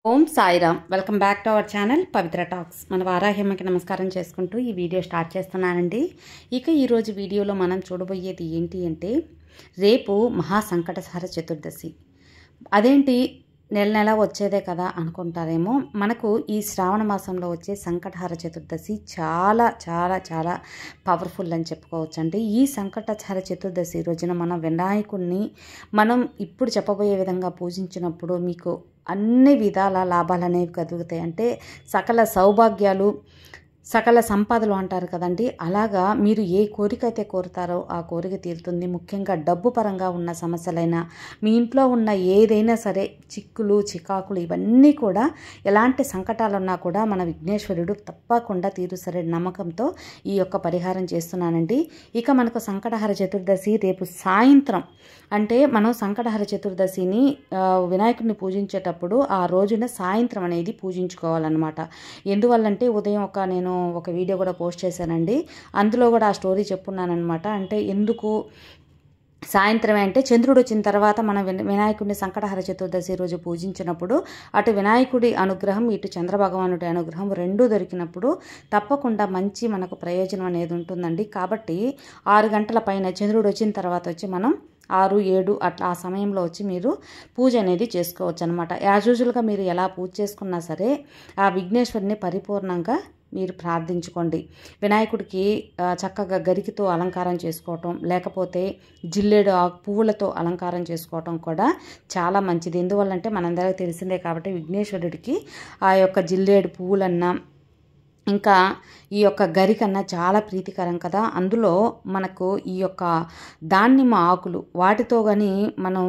Om Sairam. Welcome back to our channel Pavitra talks. మన వారాహిమ్మకి నమస్కారం చేసుకుంటూ ఈ వీడియో స్టార్ట్ చేస్తున్నానండి. ఇక ఈరోజు వీడియోలో మనం చూడబోయేది ఏంటి అంటే, రేపు మహాసంకటహర చతుర్దశి. అదేంటి నెల నెల వచ్చేదే కదా అనుకుంటారేమో. మనకు ఈ శ్రావణ మాసంలో వచ్చే సంకటహర చతుర్దశి చాలా చాలా చాలా పవర్ఫుల్ అని చెప్పుకోవచ్చండి. ఈ సంకటహర చతుర్దశి రోజున మనం వినాయకుడిని మనం ఇప్పుడు చెప్పబోయే విధంగా పూజించినప్పుడు మీకు అన్ని విధాల లాభాలు అనేవి కలుగుతాయి. అంటే సకల సౌభాగ్యాలు, సకల సంపదలు అంటారు కదండి, అలాగా మీరు ఏ కోరిక అయితే కోరుతారో ఆ కోరిక తీరుతుంది. ముఖ్యంగా డబ్బు పరంగా ఉన్న సమస్యలైనా, మీ ఇంట్లో ఉన్న ఏదైనా సరే చిక్కులు చికాకులు ఇవన్నీ కూడా, ఎలాంటి సంకటాలు ఉన్నా కూడా మన విఘ్నేశ్వరుడు తప్పకుండా తీరుసరే నమ్మకంతో ఈ యొక్క పరిహారం చేస్తున్నానండి. ఇక మనకు సంకటహర చతుర్దశి రేపు సాయంత్రం, అంటే మనం సంకటహర చతుర్దశిని వినాయకుడిని పూజించేటప్పుడు ఆ రోజున సాయంత్రం అనేది పూజించుకోవాలన్నమాట. ఎందువల్లంటే ఉదయం నేను ఒక వీడియో కూడా పోస్ట్ చేశానండి, అందులో కూడా ఆ స్టోరీ చెప్పున్నానమాట. అంటే ఎందుకు సాయంత్రమే అంటే, చంద్రుడు వచ్చిన తర్వాత మనం వినాయకుడిని సంకటహర చతుర్దశి రోజు పూజించినప్పుడు అటు వినాయకుడి అనుగ్రహం ఇటు చంద్రభగవానుడి అనుగ్రహం రెండూ దొరికినప్పుడు తప్పకుండా మంచి మనకు ప్రయోజనం అనేది ఉంటుందండి. కాబట్టి 6 గంటల పైన చంద్రుడు వచ్చిన తర్వాత వచ్చి మనం 6, 7 అట్లా ఆ సమయంలో వచ్చి మీరు పూజ అనేది చేసుకోవచ్చు అనమాట. యాజ్ యూజువల్గా మీరు ఎలా పూజ చేసుకున్నా సరే ఆ విఘ్నేశ్వరిని పరిపూర్ణంగా మీరు ప్రార్థించుకోండి. వినాయకుడికి చక్కగా గరికితో అలంకారం చేసుకోవటం, లేకపోతే జిల్లేడు పువ్వులతో అలంకారం చేసుకోవటం కూడా చాలా మంచిది. ఎందువల్లంటే మనందరికీ తెలిసిందే కాబట్టి విఘ్నేశ్వరుడికి ఆ యొక్క జిల్లేడు పువ్వులన్నా ఇంకా ఈ యొక్క గరికన్నా చాలా ప్రీతికరం కదా. అందులో మనకు ఈ యొక్క దానిమ్మ ఆకులు వాటితో కానీ మనం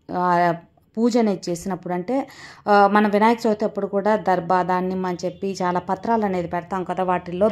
పూజ అనేది చేసినప్పుడు, అంటే మన వినాయక చవితి అప్పుడు కూడా దర్భ దానిమ్మ అని చెప్పి చాలా పత్రాలు అనేది పెడతాం కదా, వాటిల్లో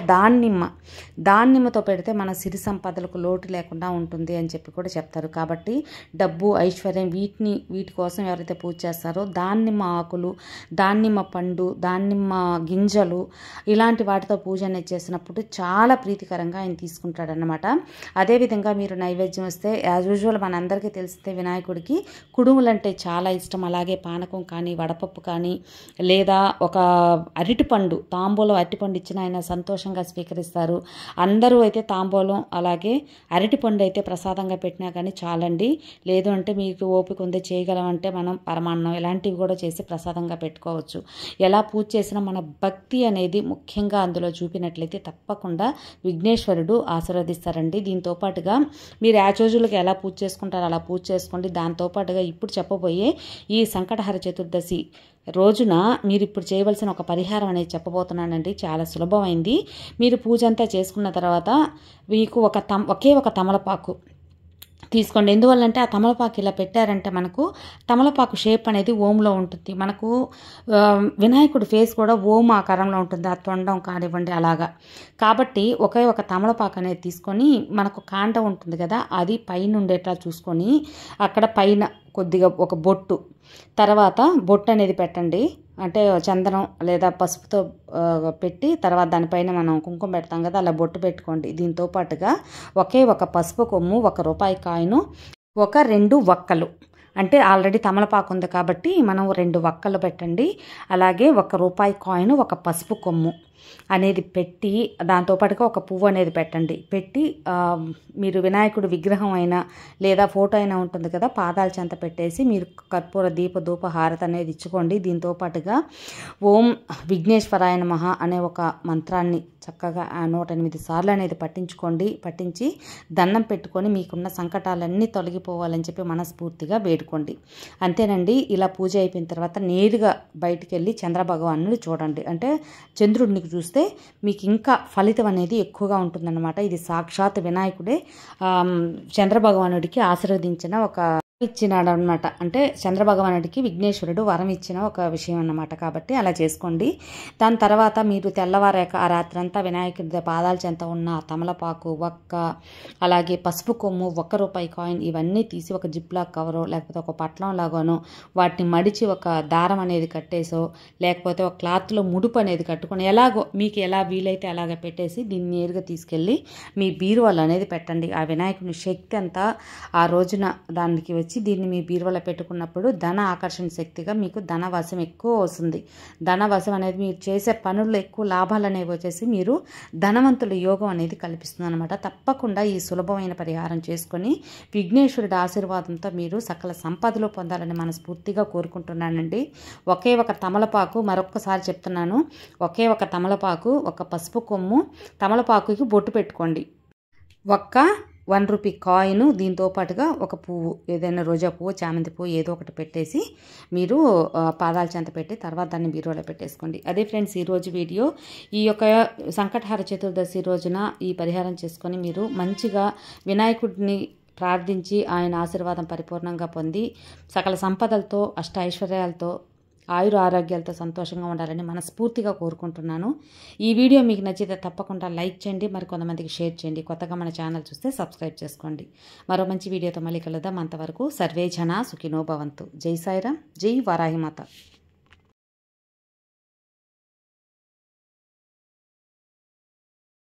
దానిమ్మతో పెడితే మన సిరి సంపదలకు లోటు లేకుండా ఉంటుంది అని చెప్పి కూడా చెప్తారు. కాబట్టి డబ్బు ఐశ్వర్యం వీటి కోసం ఎవరైతే పూజ చేస్తారో దానిమ్మ ఆకులు, దానిమ్మ పండు, దానిమ్మ గింజలు ఇలాంటి వాటితో పూజ అనేది చేసినప్పుడు చాలా ప్రీతికరంగా ఆయన తీసుకుంటాడనమాట. అదేవిధంగా మీరు నైవేద్యం వస్తే యాజ్ యూజువల్ మనందరికీ తెలిస్తే వినాయకుడికి కుడుములంటే చాలా ఇష్టం. అలాగే పానకం కానీ, వడపప్పు కానీ, లేదా ఒక అరటిపండు, తాంబూలం అరటిపండు ఇచ్చిన ఆయన సంతోషంగా స్వీకరిస్తారు. అందరూ అయితే తాంబూలం అలాగే అరటిపండు అయితే ప్రసాదంగా పెట్టినా కానీ చాలండి. లేదు అంటే మీకు ఓపిక ఉంది చేయగలమంటే మనం పరమాన్నం ఇలాంటివి కూడా చేసి ప్రసాదంగా పెట్టుకోవచ్చు. ఎలా పూజ చేసినా మన భక్తి అనేది ముఖ్యంగా అందులో చూపినట్లయితే తప్పకుండా విఘ్నేశ్వరుడు ఆశీర్వదిస్తారండి. దీంతో పాటుగా మీరు యాచోజులకు ఎలా పూజ చేసుకుంటారో అలా పూజ చేసుకోండి. దాంతోపాటుగా ఇప్పుడు చెప్పబోయే ఈ సంకటహర చతుర్దశి రోజున మీరు ఇప్పుడు చేయవలసిన ఒక పరిహారం అనేది చెప్పబోతున్నానండి. చాలా సులభమైంది. మీరు పూజ అంతా చేసుకున్న తర్వాత మీకు ఒకే ఒక తమలపాకు తీసుకోండి. ఎందువల్లంటే ఆ తమలపాకు ఇలా పెట్టారంటే మనకు తమలపాకు షేప్ అనేది ఓంలో ఉంటుంది. మనకు వినాయకుడి ఫేస్ కూడా ఓం ఆకారంలో ఉంటుంది, ఆ తొండం కానివ్వండి అలాగా. కాబట్టి ఒకే ఒక తమలపాకు అనేది తీసుకొని, మనకు కాండం ఉంటుంది కదా అది పైన ఉండేట్లా చూసుకొని అక్కడ పైన కొద్దిగా ఒక బొట్టు, తర్వాత బొట్టు అనేది పెట్టండి. అంటే చందనం లేదా పసుపుతో పెట్టి తర్వాత దానిపైన మనం కుంకుమ పెడతాం కదా, అలా బొట్టు పెట్టుకోండి. దీంతో పాటుగా ఒకే ఒక పసుపు కొమ్ము, 1 రూపాయి కాయిను, 2 వక్కలు, అంటే ఆల్రెడీ తమలపాకు ఉంది కాబట్టి మనం 2 వక్కలు పెట్టండి. అలాగే 1 రూపాయి కాయిన్, 1 పసుపు కొమ్ము అనేది పెట్టి దాంతోపాటుగా ఒక పువ్వు అనేది పెట్టండి. పెట్టి మీరు వినాయకుడి విగ్రహం అయినా లేదా ఫోటో అయినా ఉంటుంది కదా, పాదాల చెంత పెట్టేసి మీరు కర్పూర దీప ధూప హారతి అనేది ఇచ్చుకోండి. దీంతోపాటుగా ఓం విఘ్నేశ్వరాయ నమః అనే ఒక మంత్రాన్ని చక్కగా 108 సార్లు అనేది పట్టించి దండం పెట్టుకొని మీకున్న సంకటాలన్నీ తొలగిపోవాలని చెప్పి మనస్ఫూర్తిగా వేడుకోండి. అంతేనండి. ఇలా పూజ అయిపోయిన తర్వాత నేరుగా బయటికి వెళ్ళి చంద్రభగవానుడు చూడండి. అంటే చంద్రుడిని చూస్తే మీకు ఇంకా ఫలితం అనేది ఎక్కువగా ఉంటుందన్నమాట. ఇది సాక్షాత్ వినాయకుడే చంద్రభగవానుడికి ఆశీర్వదించిన ఒక ఇచ్చినాడు అనమాట. అంటే చంద్రభగవానుడికి విఘ్నేశ్వరుడు వరం ఇచ్చిన ఒక విషయం అన్నమాట. కాబట్టి అలా చేసుకోండి. దాని తర్వాత మీరు తెల్లవారాక ఆ రాత్రంతా వినాయకుడి పాదాల చెంత ఉన్న తమలపాకు, వక్క, అలాగే పసుపు కొమ్ము, 1 రూపాయి కాయిన్ ఇవన్నీ తీసి ఒక జిప్లాక్ కవరో లేకపోతే ఒక పట్లం లాగానో వాటిని మడిచి ఒక దారం అనేది కట్టేసో లేకపోతే ఒక క్లాత్లో ముడుపు అనేది కట్టుకొని ఎలాగో మీకు ఎలా వీలైతే అలాగ పెట్టేసి దీన్ని నేరుగా తీసుకెళ్ళి మీ బీరువాలో అనేది పెట్టండి. ఆ వినాయకుని శక్తి అంతా ఆ రోజున దానికి వచ్చి తెచ్చి దీన్ని మీ బీరువాలో పెట్టుకున్నప్పుడు ధన ఆకర్షణ శక్తిగా మీకు ధనవశం ఎక్కువ వస్తుంది. ధనవశం అనేది మీరు చేసే పనుల్లో ఎక్కువ లాభాలు అనేవి వచ్చేసి మీరు ధనవంతుల యోగం అనేది కల్పిస్తుంది అనమాట. తప్పకుండా ఈ సులభమైన పరిహారం చేసుకొని విఘ్నేశ్వరుడి ఆశీర్వాదంతో మీరు సకల సంపదలు పొందాలని మనస్ఫూర్తిగా కోరుకుంటున్నానండి. ఒకే ఒక తమలపాకు, మరొక్కసారి చెప్తున్నాను, ఒకే ఒక తమలపాకు, ఒక పసుపు కొమ్ము, తమలపాకుకి బొట్టు పెట్టుకోండి. ఒక్క 1 రూపీ కాయిన్, దీంతో పాటుగా ఒక పువ్వు, ఏదైనా రోజా పువ్వు, చామంతి పువ్వు ఏదో ఒకటి పెట్టేసి మీరు పాదాల చెంత పెట్టి తర్వాత దాన్ని బీరువాలో పెట్టేసుకోండి. అదే ఫ్రెండ్స్ ఈరోజు వీడియో. ఈ యొక్క సంకటహార చతుర్దశి రోజున ఈ పరిహారం చేసుకొని మీరు మంచిగా వినాయకుడిని ప్రార్థించి ఆయన ఆశీర్వాదం పరిపూర్ణంగా పొంది సకల సంపదలతో, అష్ట ఐశ్వర్యాలతో, ఆయుర ఆరోగ్యాలతో సంతోషంగా ఉండాలని మనస్ఫూర్తిగా కోరుకుంటున్నాను. ఈ వీడియో మీకు నచ్చితే తప్పకుండా లైక్ చేయండి, మరి కొంతమందికి షేర్ చేయండి. కొత్తగా మన ఛానల్ చూస్తే సబ్స్క్రైబ్ చేసుకోండి. మరో మంచి వీడియోతో మళ్ళీ కలుద్దాం. అంతవరకు సర్వే జనా సుఖినో భవంతు. జై సాయిరామ్, జై వారాహిమాత.